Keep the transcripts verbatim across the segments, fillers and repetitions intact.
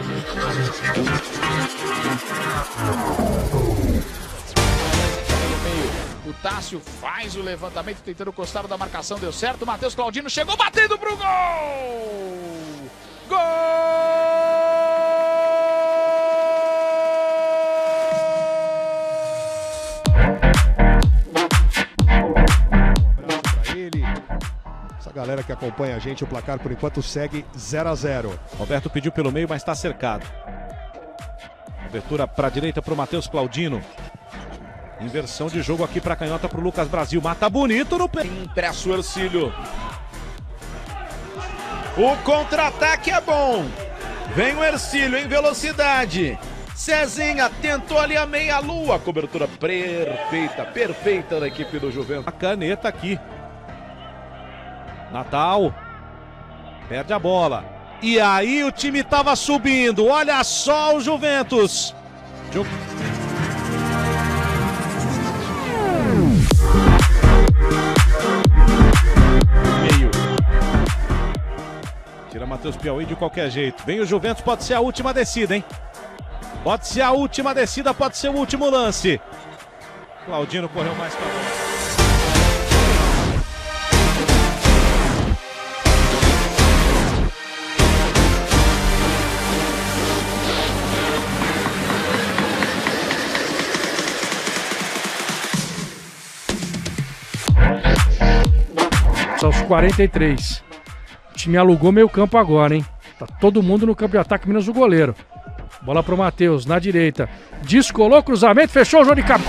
O Tássio faz o levantamento, tentando o costado da marcação, deu certo. Matheus Claudino chegou batendo pro gol! Gol! Essa galera que acompanha a gente, o placar por enquanto segue zero a zero. Roberto pediu pelo meio, mas está cercado. Abertura para a direita para o Matheus Claudino. Inversão de jogo aqui para a canhota para o Lucas Brasil. Mata bonito no pé. Impresso o Ercílio. O contra-ataque é bom. Vem o Ercílio em velocidade. Cezinha tentou ali a meia-lua. Cobertura perfeita, perfeita da equipe do Juventus. A caneta aqui. Natal. Perde a bola. E aí o time estava subindo. Olha só o Juventus. Meio. Tira Matheus Piauí de qualquer jeito. Vem o Juventus, pode ser a última descida, hein? Pode ser a última descida, pode ser o último lance. Claudino correu mais para frente. Aos quarenta e três. O time alugou meio campo agora, hein? Tá todo mundo no campo de ataque, menos o goleiro. Bola pro Matheus, na direita. Descolou, cruzamento, fechou o jogo de campo.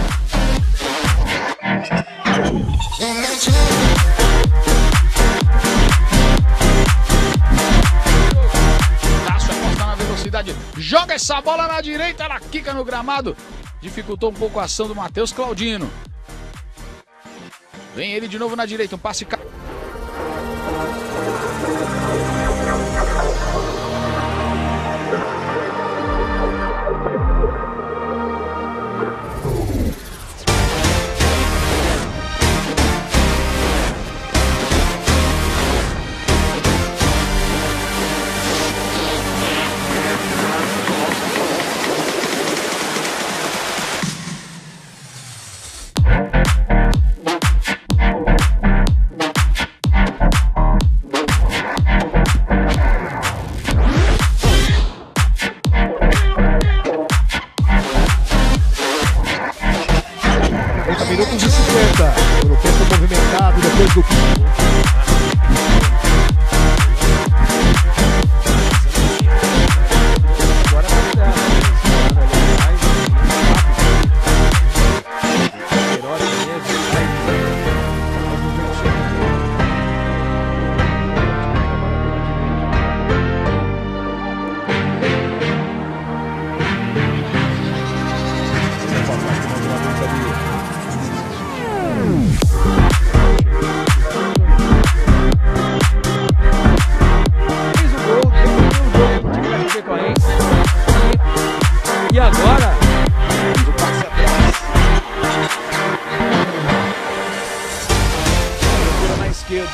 Tássio aposta na velocidade. Joga essa bola na direita, ela quica no gramado. Dificultou um pouco a ação do Matheus Claudino. Vem ele de novo na direita, um passe... Minutos e cinquenta. O tempo movimentado depois do... E agora? O passe atrás. Procura na esquerda.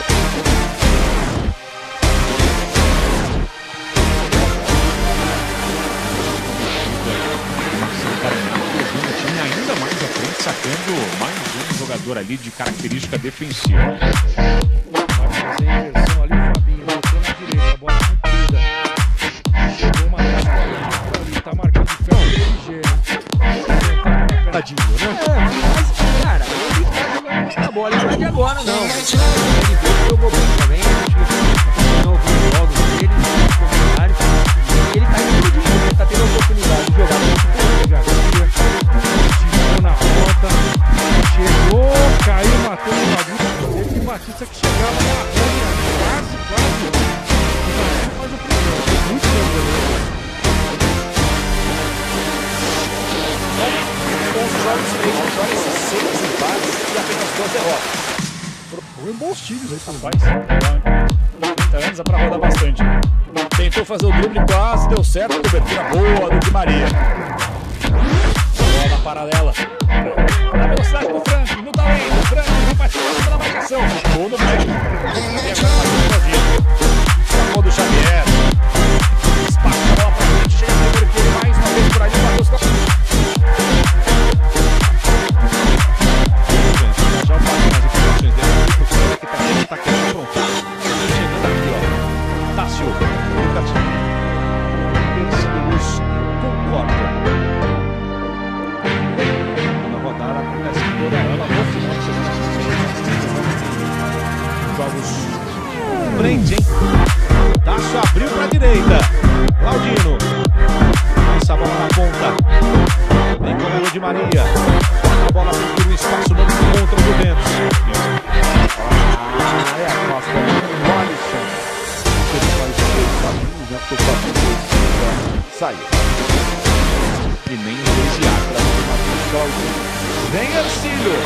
O time ainda mais à frente, sacando mais um jogador ali de característica defensiva. Vai fazer a inversão ali, o Fabinho botou na direita, a bola comprida. Chegou uma ali, tá marcando de pé ligeiro. Tadinho, né? É, mas, cara, ele tá jogando a bola, ele não é de agora, não. Ele jogou bem também, a gente não ouviu os jogos dele, os comentários. E ele tá explodindo, ele tá tendo a oportunidade de jogar muito tempo, já tirou na rota, chegou, caiu, matou o Fabinho. Teve que Batista que chegava na rota, quase, quase. O Brasil faz o primeiro, muito bem, onze jogos, três vitórias, seis empates e apenas duas derrotas. Foram bons times aí, Rapaz, trinta anos é pra rodar bastante. Tentou fazer o drible, quase deu certo. Cobertura boa do Di Maria. Bola paralela. Na velocidade do Frank, no talento. O Frank vem participando pela marcação. Gol no back. E agora Matheus Claudino. Sacou do Xavier. Espaço a bola pra frente. Chega Saiu. E nem os desviar para o Matheus Claudino. Vem Ercílio.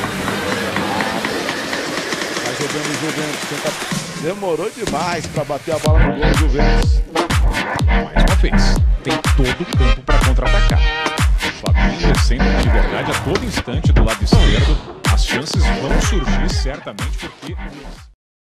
Tá jogando o Juventus. Tenta... Demorou demais para bater a bola no gol do Juventus. Mais uma vez, tem todo o campo para contra-atacar. O Fabinho descendo com liberdade a todo instante do lado esquerdo. As chances vão surgir certamente porque...